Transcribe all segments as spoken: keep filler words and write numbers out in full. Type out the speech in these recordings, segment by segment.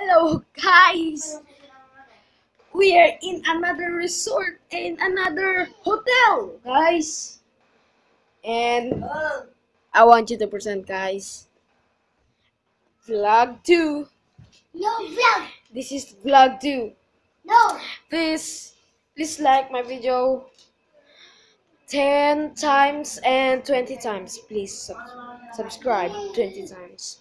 Hello guys! We are in another resort, in another hotel, guys. And I want you to present, guys. Vlog two. No vlog. This is vlog two. No. Please, please like my video ten times and twenty times. Please sub subscribe twenty times.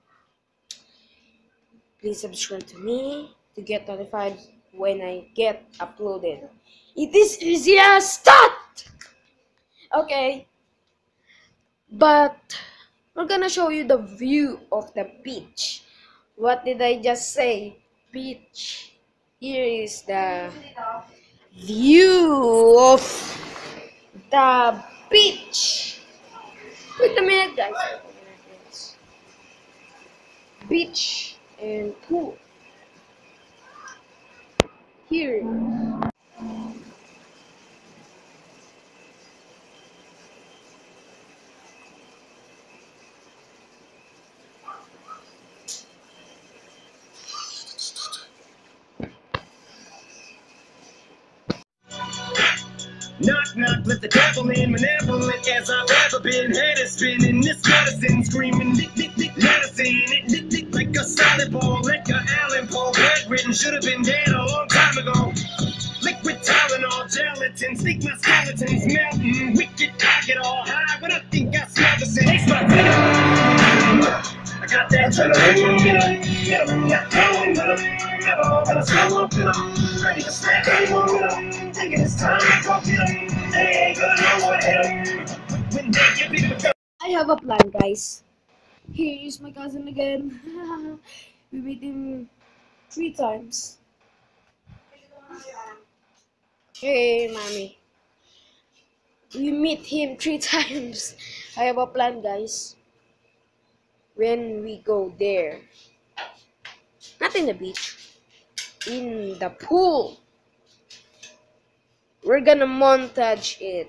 Please subscribe to me to get notified when I get uploaded. It is easy as start! Okay. But we're gonna show you the view of the beach. What did I just say? Beach. Here is the view of the beach. Wait a minute, guys. Wait a minute, guys. Beach and pool. Here. Knock, knock, let the devil in, malevolent as I've ever been. Head is spinning, this medicine screaming, nick, nick, nick, medicine, it nick, nick, like a solid ball, like a Allen Pole, bedridden, should have been dead a long time ago. Liquid Tylenol, gelatin, stick my skeletons melting, wicked, I get all high, but I think I smell the same. Taste my venom. I got that adrenaline, get em, get em, got going with em, never gonna slow up in em, ready to smack anyone with em, thinking it's time to go get em, they ain't gonna know what hit em, when they get me the I have a plan, guys. Here is my cousin again. We meet him three times. Hey, mommy. We meet him three times. I have a plan, guys. When we go there, not in the beach, in the pool, we're gonna montage it.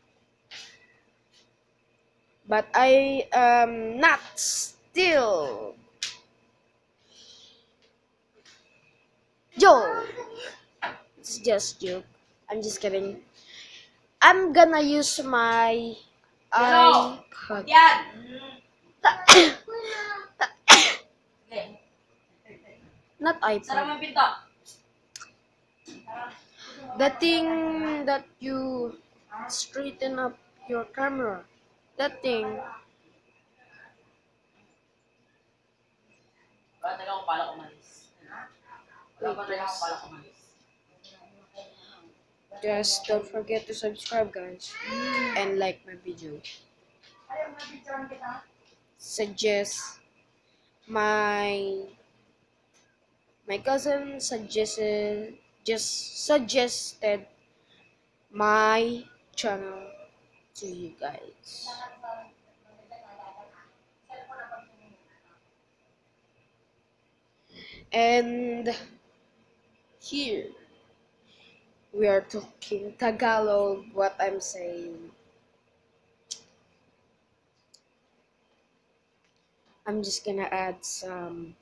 But I am not still. Yo, it's just joke. I'm just kidding. I'm gonna use my iPad. Yan. Not Sarap iPad. ang pinto. The thing that you straighten up your camera. That thing. Wala talaga akong pala kumalis. Wala pa talaga akong pala kumalis. Just don't forget to subscribe, guys, and like my video. Suggest my my cousin suggested just suggested my channel to you guys. And here we are talking Tagalog, what I'm saying. I'm just gonna add some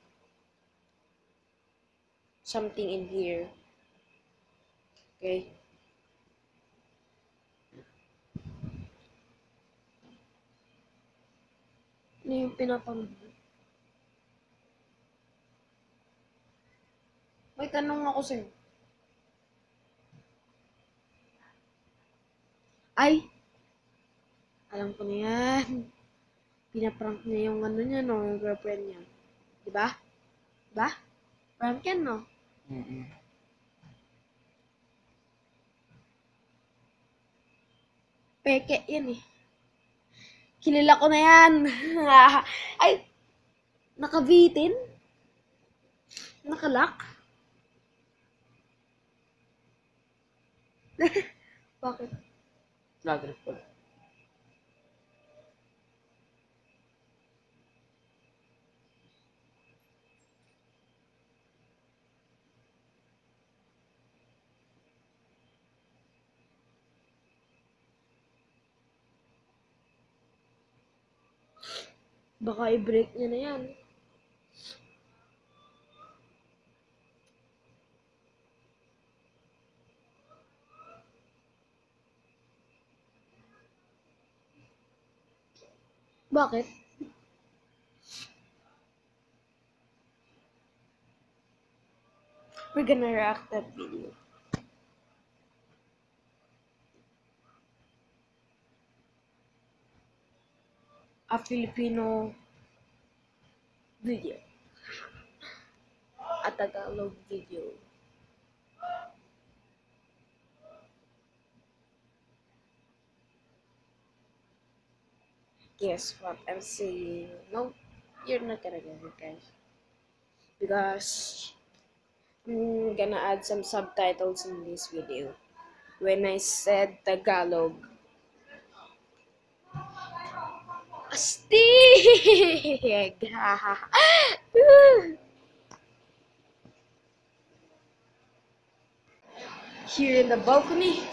something in here. Okay? Ano yung pinapang... May tanong ako sa'yo. Ay! Alam ko na yan. Pinaprank niya yung ano niya, no? Yung girlfriend niya. Diba? Diba? Prank yan, no? Mm-mm. Peke yan eh. Kilala ko na yan. Ay! Nakabitin? Nakalak? Bakit? Nag-trip ko. Baka i-break niya na yan. Bakit? We're gonna react that video. A Filipino video. A Tagalog video. Guess what I'm saying? No, you're not gonna get it, guys. Because I'm gonna add some subtitles in this video. When I said Tagalog, astig! Here in the balcony.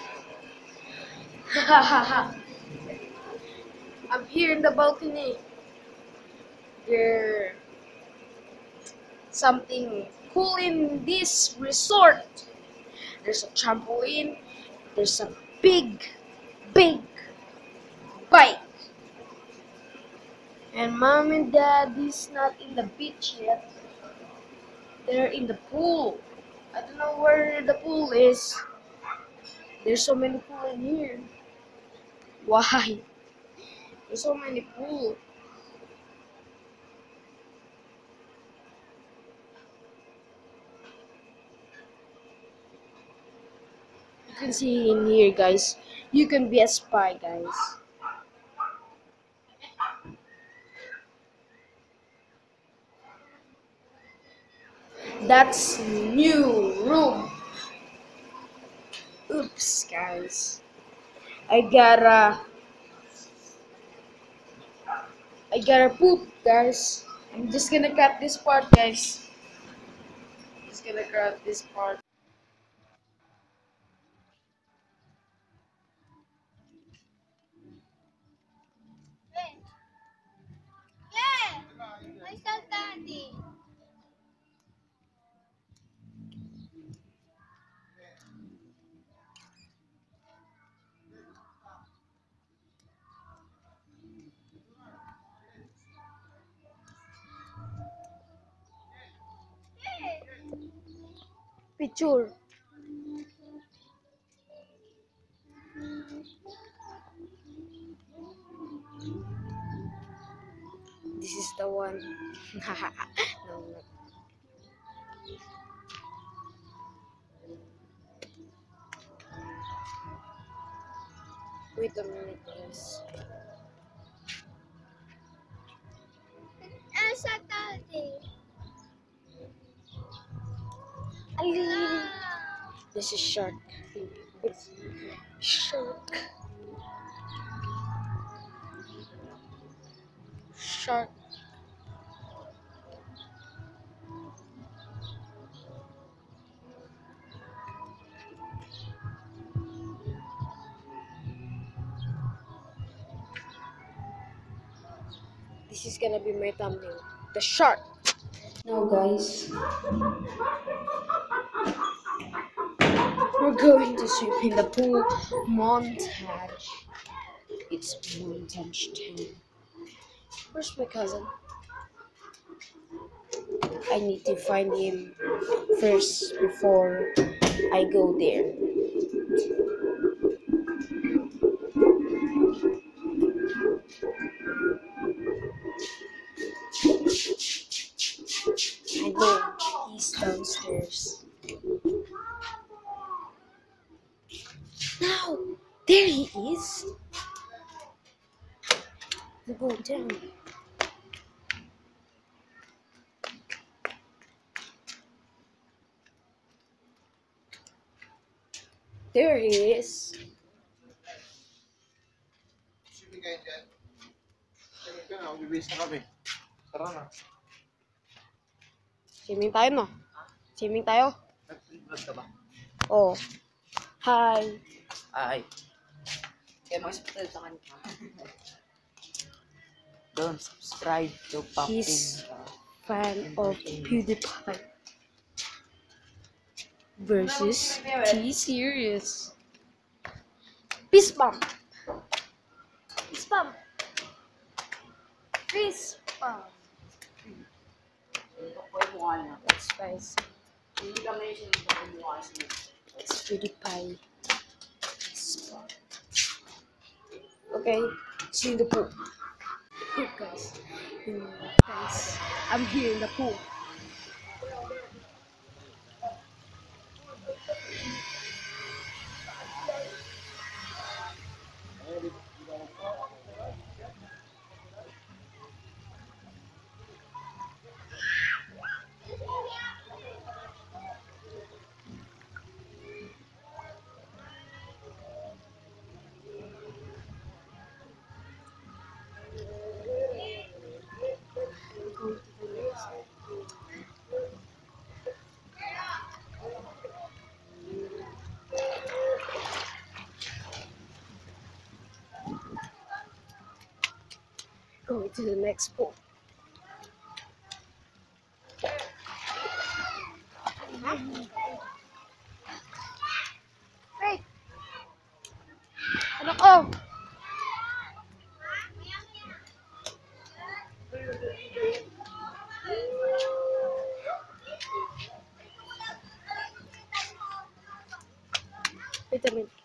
I'm here in the balcony. There's something cool in this resort. There's a trampoline. There's a big, big bike. And mom and dad is not in the beach yet. They're in the pool. I don't know where the pool is. There's so many pool in here. Why? There's so many pool. You can see in here, guys. You can be a spy, guys. That's new room. Oops, guys. I gotta I gotta poop, guys. I'm just gonna cut this part, guys. Just gonna cut this part. Yeah! I saw Daddy. Picture. This is the one. No, not. Wait a minute, guys. I saw Daddy. This is shark. It's shark. Shark. This is gonna be my thumbnail. The shark. Now, guys, we're going to swim in the pool. Montage. It's montage time. Where's my cousin? I need to find him first before I go there. I know he's downstairs. Now, there he is. We're going down. There he is. Swimming kayo dyan. Swimming ka na, magbibis na kami. Tara na. Swimming tayo, no? Swimming tayo? Nag-vlog ka ba? Oh. Hi. Ay. Kaya mag-subscribe sa kanila. Don't subscribe to Popping. He's fan of PewDiePie versus T-Series. Peace bump. Peace bump. Fish palm. Ito po yung mukha niya. That's spicy. Hindi kami yung ito po yung mukha niya. It's PewDiePie. Fish palm. Okay, see the pool. Pool, guys. Mm, guys, I'm here in the pool. Going to the next pool. Hey! Ano ko? Wait a minute.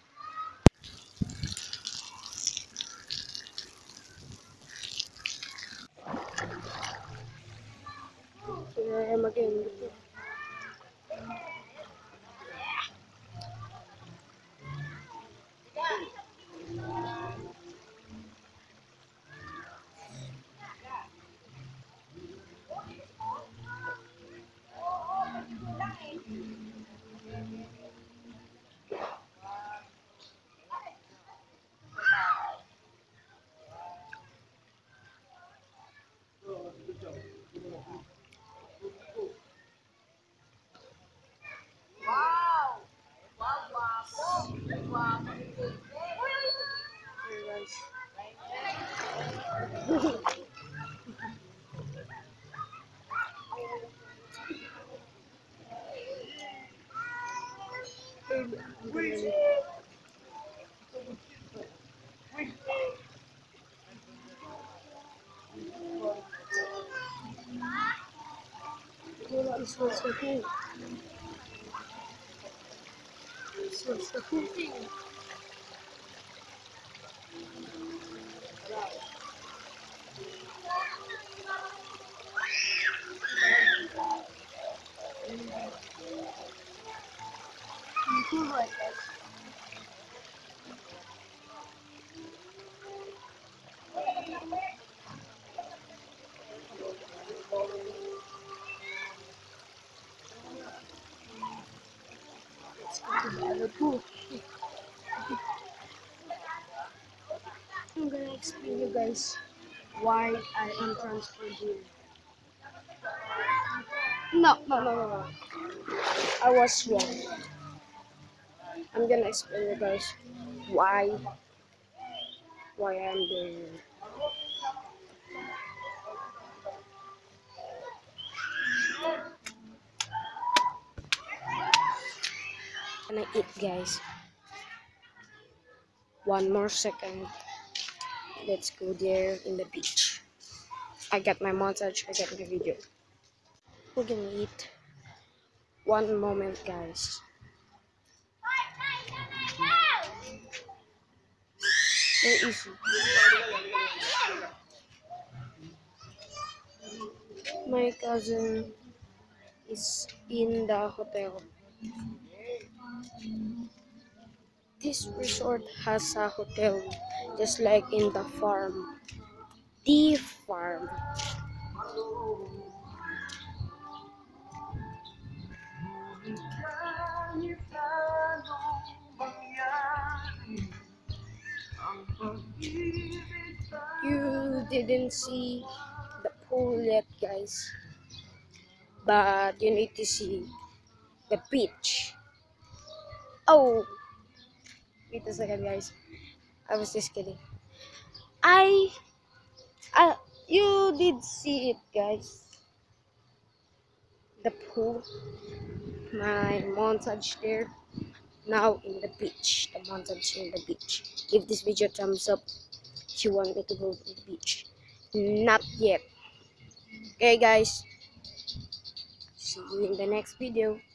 Here I am again. Here, guys. This was the pool. This was the pool thing. Pool right, guys. Let's go to the other pool. I'm gonna explain you guys why I am transferred here. No, no, no, no, no. I was wrong. I'm gonna explain you guys why why I'm there. Can I eat, guys? One more second. Let's go there in the beach. I got my montage. I got my video. We're gonna eat. One moment, guys. Where is he? My cousin is in the hotel. This resort has a hotel just like in the farm. The farm. You didn't see the pool yet, guys, but you need to see the beach. Oh, wait a second, guys. I was just kidding. I, I, you did see it, guys. The pool, my montage there. Now in the beach, the montage in the beach. Give this video a thumbs up if you want me to go to the beach. Not yet. Okay guys, see you in the next video.